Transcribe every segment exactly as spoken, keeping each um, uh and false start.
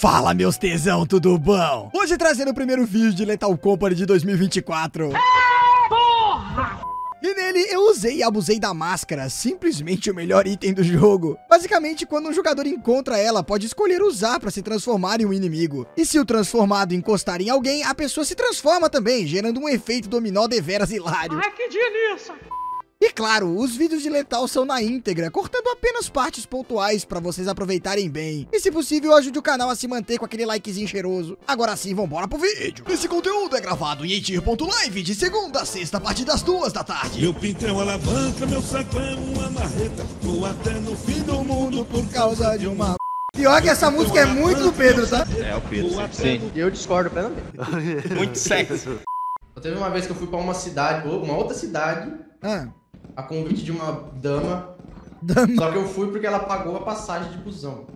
Fala, meus tesão, tudo bom? Hoje trazendo o primeiro vídeo de Lethal Company de dois mil e vinte e quatro. Porra! E nele eu usei e abusei da máscara, simplesmente o melhor item do jogo. Basicamente, quando um jogador encontra ela, pode escolher usar para se transformar em um inimigo. E se o transformado encostar em alguém, a pessoa se transforma também, gerando um efeito dominó deveras hilário. Ai, que delícia! E claro, os vídeos de Lethal são na íntegra, cortando apenas partes pontuais pra vocês aproveitarem bem. E se possível, ajude o canal a se manter com aquele likezinho cheiroso. Agora sim, vambora pro vídeo. Esse conteúdo é gravado em eitir ponto live de segunda a sexta a partir das duas da tarde. Meu pinto é uma alavanca, meu saco é uma marreta. Vou até no fim do mundo por causa de uma... Pior que essa música é muito do Pedro, tá? É, o Pedro. Sim, e eu discordo plenamente. Muito sexy. Eu teve uma vez que eu fui pra uma cidade, ou uma outra cidade, Ah, a convite de uma dama, dama. só que eu fui porque ela pagou a passagem de busão.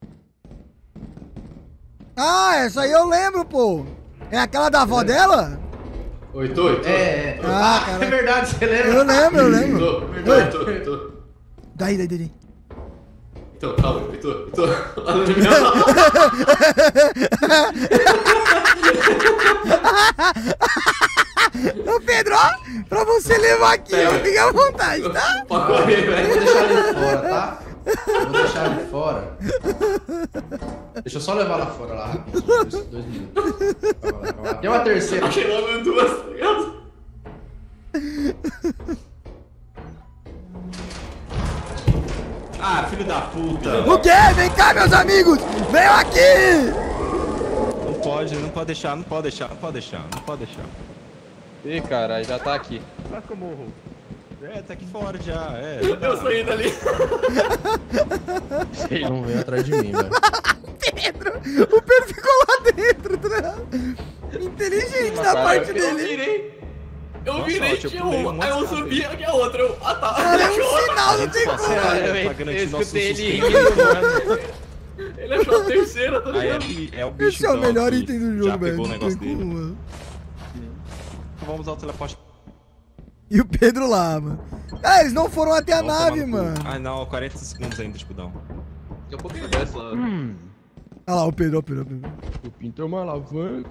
Ah, essa aí eu lembro, pô. É aquela da avó dela? Oito, oito? É, é. Ah, Ah, cara. é verdade, você lembra? Eu lembro, eu lembro. Tô, verdade, tô, tô. Daí, daí, daí. Então, calma, Heitor, Heitor. Lá no Ô Pedro, ó, pra você levar aqui, ó, fica à vontade, tá? Pode correr, velho. Vou deixar ele fora, tá? Vou deixar ele fora. Deixa eu só levar lá fora, lá, rapidinho. Dois, dois minutos. Calma lá, calma lá. Tem uma terceira. Achei lá no duas, tá ligado? Ah, filho da puta. O quê? Vem cá, meus amigos! Venham aqui! Não pode, não pode deixar, não pode deixar, não pode deixar, não pode deixar. Ih, caralho, já tá aqui. Vai que eu morro. É, tá aqui fora já, é. Eu saindo ali. Vocês não vêm atrás de mim, velho. Pedro! O Pedro ficou lá dentro, tá ligado? Inteligente da parte Eu dele. virei. Eu Nossa, virei, eu tinha pulei uma, um aí eu monte de subi, aqui a outra. Eu, ah tá. Cara, é um sinal, não tem como. Pra garantir nosso escutei sustento. Ele achou a terceira, tá Aí é, ligado? bi- é o bicho Esse é o então, melhor que item do já jogo, velho. pegou o Não negócio tem dele. como, mano. Vamos usar o teleporte. E o Pedro lá, mano. Ah, eles não foram até a Vamos nave, tomar no cu. mano. Ah não, quarenta segundos ainda, escudão. Daqui a pouco ele desce lá. Olha lá, o Pedro, ó, o Pedro, ó, o Pedro. O pinto é uma alavanca.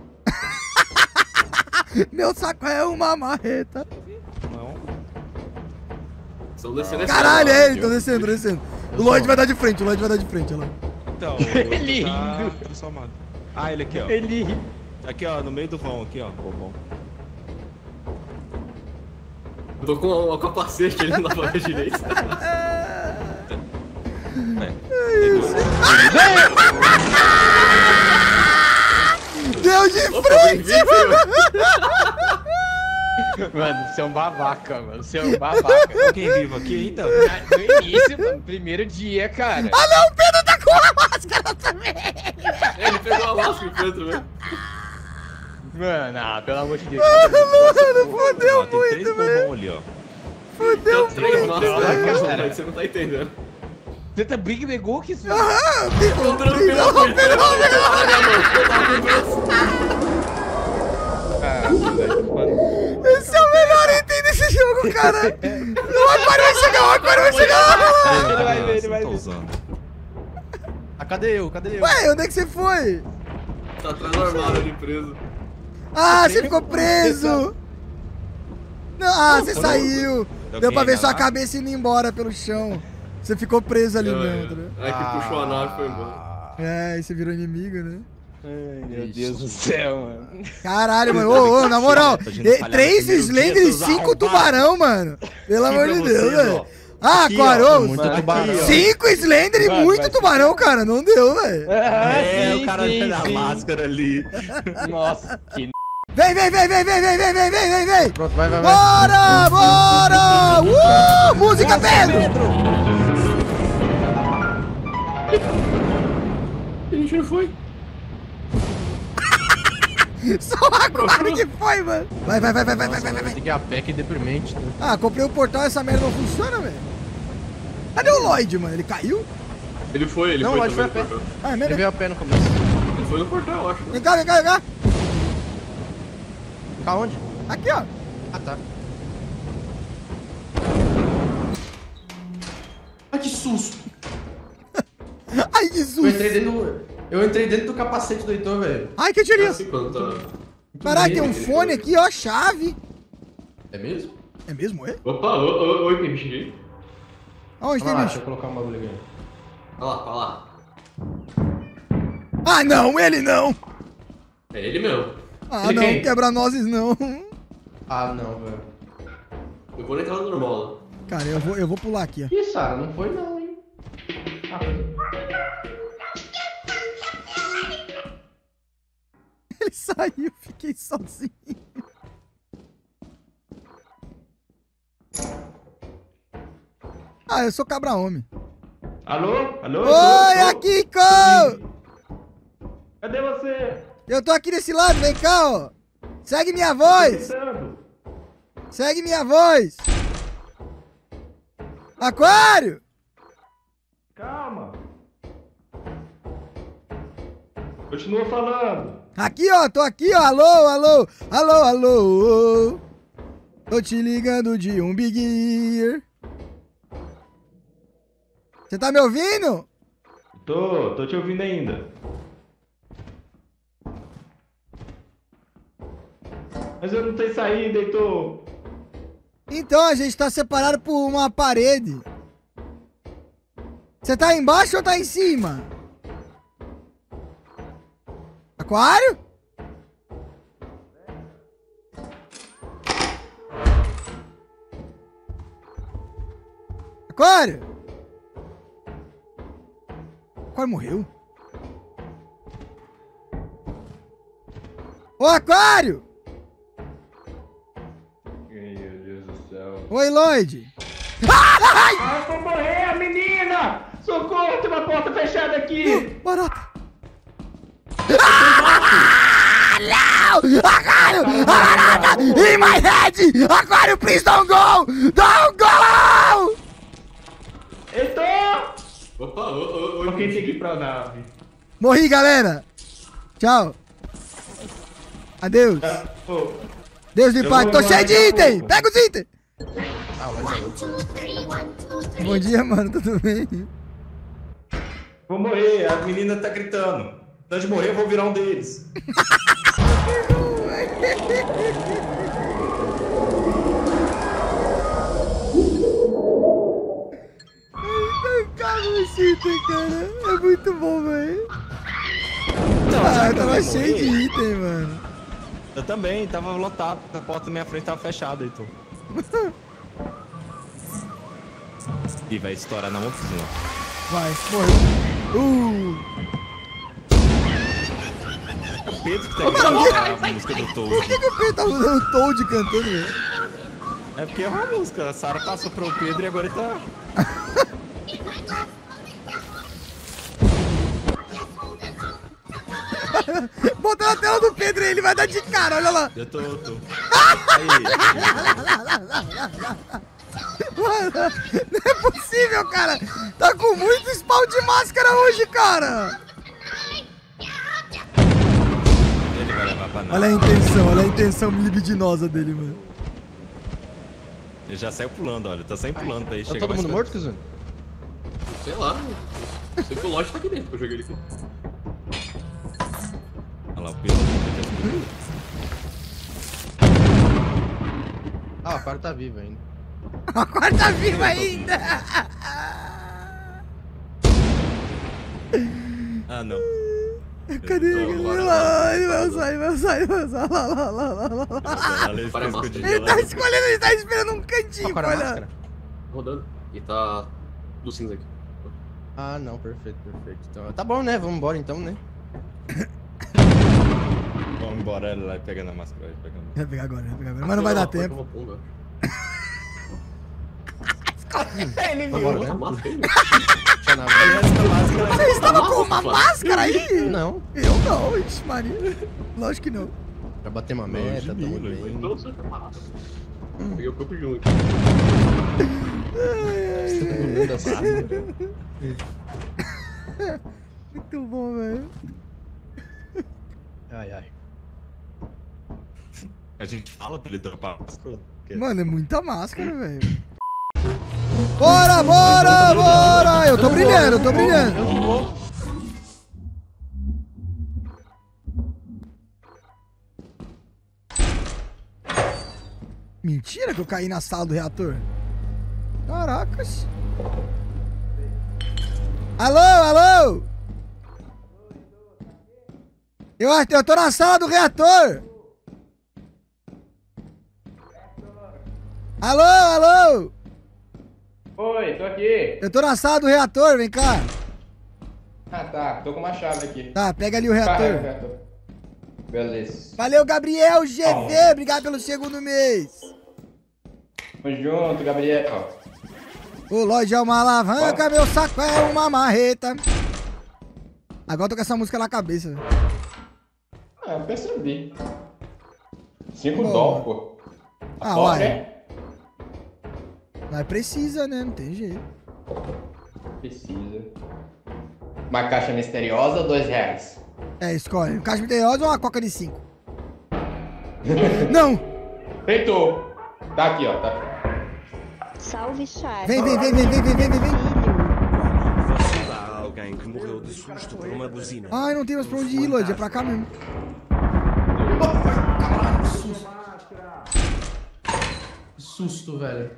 Meu saco é uma marreta. Não. Estão descendo essa Caralho, lá. é ele, tô descendo, tô descendo. O Lloyd vai dar de frente, o Lloyd vai dar de frente, olha lá. Então, Ele ele tá rindo. transformado. Ah, ele aqui, ó. Ele... Aqui, ó, no meio do vão, aqui, ó. Bobão. Eu tô com o capacete ali na barra direita. Deu de frente, Mano, você é um babaca, mano. Você é um babaca. Alguém vivo aqui, então? No início, mano, primeiro dia, cara. Ah não, o Pedro tá com a máscara também. Ele pegou a máscara, Pedro, velho. Mano, ah, pelo amor de Deus. Mano, fodeu Ó, tem três muito, velho. bobão ali, ó. Fodeu Três muito. máscaras, cara. você não tá entendendo. Você tá big negou que isso? Aham, Pedro, Eu tô Pedro, tranquilo, Pedro, Pedro. Olha minha mão, eu tava com braço. Esse é o melhor item desse jogo, cara. O aquário vai chegar, o aquário vai chegar. Ele vai ver, ele vai Não tô ver. usando. Ah, cadê eu? Cadê eu? Ué, onde é que você foi? Tá atrás do armário ali preso. Ah, você ficou preso. Não, ah, você saiu. Eu Deu pra vim ver sua enganar. cabeça indo embora pelo chão. Você ficou preso ali mesmo, né? Aí que puxou a nave e foi embora. É, aí você virou inimigo, né? Ai, meu Deus do céu, mano. Caralho, mano. Ô, ô, na moral. A gente e- falhava Três primeiro Slender dia, e seus cinco arrombados. tubarão, mano. Pelo Aqui amor pra de vocês, Deus, ó. velho. Ah, Aqui, ó, aquário. muito ô, tubarão. Cinco Slender e Vai, muito vai. tubarão, cara. Não deu, velho. É, sim, o cara sim, da sim. máscara ali. Nossa, que... Vem, vem, vem, vem, vem, vem, vem, vem, vem, vem, vem. Pronto, vai, vai, vai. Bora, bora. Uh, música, Pedro. A gente não foi. Só agora que foi, mano. Vai, vai, vai, vai, vai, vai, vai, vai. Tem que ir a pé, que é deprimente. Né? Ah, comprei o portal e essa merda não funciona, velho. Cadê o Lloyd, mano? Ele caiu? Ele foi, ele Não, foi Lloyd foi também a pé. no portal. Ah, é Ele mesmo? veio a pé no começo. Ele foi no portal, eu acho. Vem cá, vem cá, vem cá. Cá onde? Aqui, ó. Ah, tá. Ai, que susto! Ai, que Eu susto. entrei dentro do... Eu entrei dentro do capacete do Heitor, velho. Ai, que tirinho. Assim, quando tá... Caraca, tem um fone aqui, ó, chave. É mesmo? É mesmo, é? Opa, ô, ô, oi, tem bichinho aí? Aonde tem Ah, bicho? deixa eu colocar um bagulho aqui. Olha lá, olha lá. Ah, não, ele não. É ele mesmo. Ah, Ele não, quem? quebra-nozes não. Ah, não, velho. Eu vou na entrada normal, né? Cara, eu vou, eu vou pular aqui, ó. Ih, Sara, não foi não, hein? Ah, foi. Ele saiu, fiquei sozinho. Ah, eu sou cabra-homem. Alô? Alô? Oi, Tô- tô- aqui, Kiko! Cadê você? Eu tô aqui desse lado, vem cá, ó. Segue minha voz. Gritando. Segue minha voz. Aquário! Calma. Continua falando. Aqui, ó, tô aqui, ó. Alô, alô, alô, alô. Tô te ligando de um Big Ear. Você tá me ouvindo? Tô, tô te ouvindo ainda. Mas eu não tenho saída, Heitor. Então, a gente tá separado por uma parede. Você tá embaixo ou tá em cima? Aquário? Aquário? Aquário morreu? Ô, Aquário! Meu Deus do céu. Oi, Lloyd! Ah, eu vou morrer, a menina! Socorro, tem uma porta fechada aqui! Barata! Ah, não! Aquário! Barata! In my head! Aquário, please don't go! Don't go! Heitor! Opa, ô, ô, ô. Alguém tem que ir pra nave. Morri, galera! Tchau! Adeus! Ah, pô, Deus de Eu paz! vou Tô embora cheio de daqui a item! pouco. Pega os itens! Ah, mas Bom dia, mano, tudo bem? vou morrer, a menina tá gritando. Antes de morrer, eu vou virar um deles. Cara, esse item, cara. É muito bom, velho. Não, Ah, sabe eu que tava vou cheio de morrer? item, mano. Eu também, tava lotado. A porta da minha frente tava fechada, Heitor. Ih, vai estourar na mão piscina. Vai, morreu. Uh! É o Pedro que tá gritando a música do Por Toad. que, que o Pedro tá usando o Toad cantando, velho? É porque é uma música. A Sarah passou pro Pedro e agora ele tá... Bota na tela do Pedro aí, ele vai dar de cara, olha lá. Eu tô, tô. Aí. Mano, não é possível, cara. Tá com muito spawn de máscara hoje, cara. Ele vai levar pra nave. Olha a intenção, olha a intenção libidinosa dele, mano. Ele já saiu pulando, olha. Tá sempre pulando pra ele tá chegar todo mais mundo perto. morto, Kizuna? Sei lá. Eu sei que o Lost tá aqui dentro, que eu joguei ele aqui. Olha lá, o Pedro. Ah, o Aquário tá vivo ainda. A quarta tá viva ainda. Ah, não. Cadê ele? Eu tô Olha lá, ele vai usar, ele vai usar, ele vai usar. Lá, lá, lá, lá, lá. Olha ele Para a escondido Ele lá. tá escolhendo, ele tá esperando um cantinho, Aquário é olha. máscara? Rodando. E tá do cinza aqui. Ah, não, perfeito, perfeito. Então, tá bom, né? Vamos embora então, né? Vamos embora, ele vai pegando a máscara. Vai pegando. Vai pegar agora, vai pegar agora. Mas não vai dar tempo. Uma pomba. Ele Vambora, viu. né? Mata ele. Deixa na Você estava com uma máscara aí? Não, Eu não, ixi, Maria. Lógico que não. pra bater uma meta, tá muito bem. Então você tá parado. Peguei o corpo de um aqui. Muito bom, velho. Ai, ai. A gente fala pra ele dropar a máscara. porque- Mano, é muita máscara, velho. Bora, bora, bora! Eu tô brilhando, eu tô brilhando. Mentira que eu caí na sala do reator. Caracas. Alô, alô. Eu, eu tô na sala do reator. Alô, alô. Oi, tô aqui. Eu tô na sala do reator, vem cá. Ah, tá. Tô com uma chave aqui. Tá, pega ali o Carrega o reator. reator. Beleza. Valeu, Gabriel G V. Obrigado pelo segundo mês. Tamo junto, Gabriel. O Lloyd é uma alavanca, meu saco é uma marreta. Agora eu tô com essa música na cabeça. Ah, eu percebi. Cinco Boa. dólares, pô. Ah, Pobre, uai. é? Mas precisa, né? Não tem jeito. Precisa. Uma caixa misteriosa, dois reais. É, escolhe. Um caixa misteriosa ou uma coca de cinco? Não! Feitou. Tá aqui, ó. Tá. Salve, chat. Vem, vem, vem, vem, vem, vem, vem, vem, vem. Você dá a alguém que morreu de susto por uma buzina. Ai, não tem mais pra onde ir, Lloyd. É pra cá mesmo. Que susto, velho.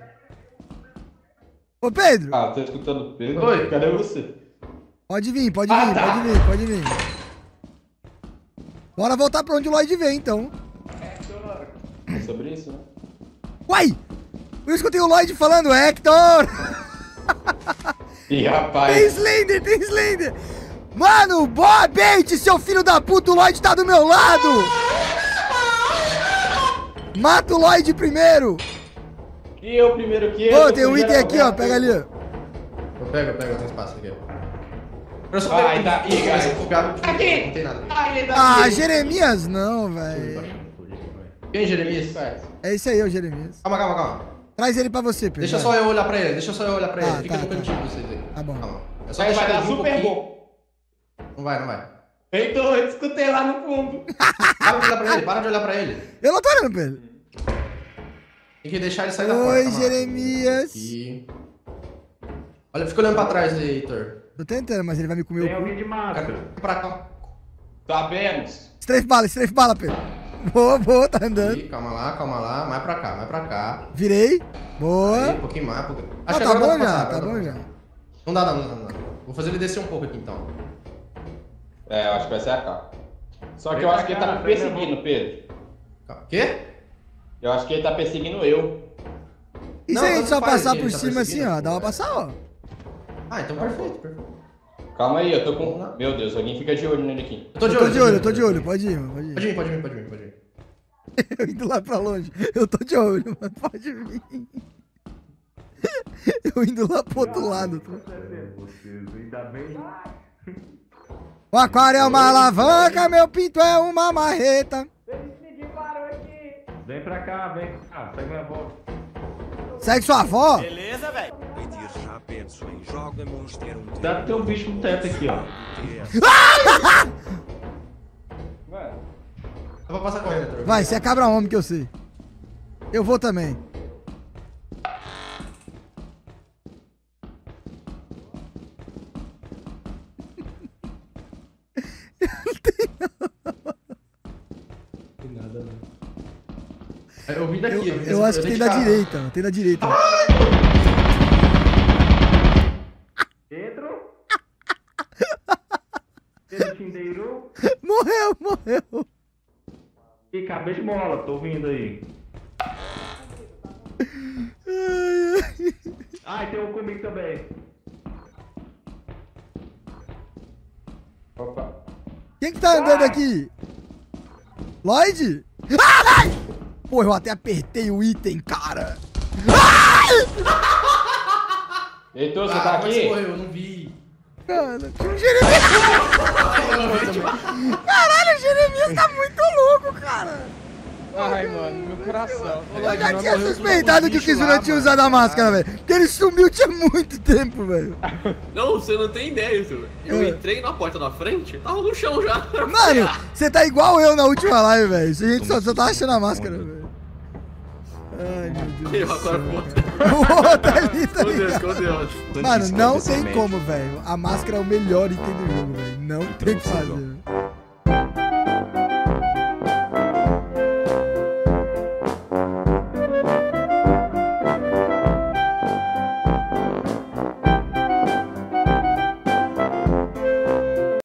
Ô, Pedro. Ah, tô escutando o Pedro. Oi. Cadê você? Pode vir, pode Ah, vir, tá. pode vir, pode vir. Bora voltar pra onde o Lloyd veio, então. É sobre isso, né? Uai! Eu escutei o Lloyd falando, Hector! Ih, Tem rapaz. Slender, tem Slender! Mano, boa bait, seu filho da puta, o Lloyd tá do meu lado! Mata o Lloyd primeiro! E eu primeiro que Ô, tem um item aqui, ó, pega ali, ó. Eu pego, eu pego, tem espaço aqui. Eu só Ai, pego- tá. Ih, cara. Aqui! Não tem nada. Ai, tá Ah, aqui. Jeremias não, velho. Quem, Jeremias? É esse aí, o Jeremias. Calma, calma, calma. Traz ele pra você, Pedro. Deixa vai. só eu olhar pra ele, deixa só eu olhar pra Tá, ele. Fica tá, no tá. cantinho pra vocês aí. Tá bom. Calma. É só Vai, deixar vai dar ele vir um super pouquinho. bom. Não vai, não vai. Heitor, eu te escutei lá no fundo. Para de olhar pra ele, para de olhar pra ele. Eu não tô olhando pra ele. Tem que deixar ele sair da porta. Oi, calma lá. Jeremias. Aqui. Olha, fica olhando pra trás aí, Heitor. Tô tentando, mas ele vai me comer Tem o cu. alguém de máscara. Fica pra cá. Sabemos. Strafe bala, strafe bala, Pedro. Boa, boa, tá andando. Aqui, calma lá, calma lá. Mais pra cá, mais pra cá. Virei. Boa. Aí, um pouquinho mais, um pouquinho. Ah, Acho que tá agora dá bom pra já, passar, tá agora bom dá já. pra passar. Não dá, não, não, não. Vou fazer ele descer um pouco aqui, então. É, eu acho que vai ser a cá. Só que eu acho que ele tá me perseguindo, Pedro. Calma. Quê? Eu acho que ele tá perseguindo eu. E Não, se a gente tanto só faz, passar ele por tá cima assim, perseguindo, ó? Dá pô, pra é. passar, ó. Ah, então perfeito, perfeito. Calma aí, eu tô com... Meu Deus, alguém fica de olho nele aqui. Eu tô de Eu olho, tô de olho, eu tô de olho. Pode ir, mano, pode Pode ir. vir, pode vir, pode vir, pode vir. Eu indo lá pra longe. Eu tô de olho, mano. Pode vir. Eu indo lá pro outro lado. Tô. Ainda bem. O aquário é uma alavanca, meu pinto é uma marreta. Vem pra cá, vem pra cá. Segue minha volta. Segue sua avó? Beleza, velho? Pedir já penso em joga-me um ter um Dá pro teu bicho no teto aqui, ó. Dá pra passar correndo, Heitor. Vai, você é cabra homem que eu sei. Eu vou também. Tem nada, não. Eu vi daqui. Eu, vi eu desse- acho que dei tem de da cara. direita, tem da direita. Pedro? Pedro Tindeiro? Morreu, morreu. E cabeça de mola, tô ouvindo aí. Ai, tem um comigo também. Opa. Quem que tá andando aqui? Lloyd? Ai! Pô, eu até apertei o item, cara. Heitor, você Ah, tá como é que você aqui? morreu? Eu não vi. Cara, tinha um Jeremias. Caralho, o Jeremias tá muito louco, cara. Ai, mano, meu coração. Eu já tinha suspeitado que o Kizuna tinha usado a máscara, velho. Porque ele sumiu tinha muito tempo, velho. Não, você não tem ideia, Heitor. Eu É. entrei na porta da frente, tava no chão já. Mano, você tá igual eu na última live, velho. A gente só, só tá achando a máscara, velho. Ai, meu Deus. Eu agora vou. O outro ali, tá Meu Deus, ligado? meu Deus. Mano, não tem como, velho. A máscara é o melhor item do jogo, velho. Não tem o que fazer.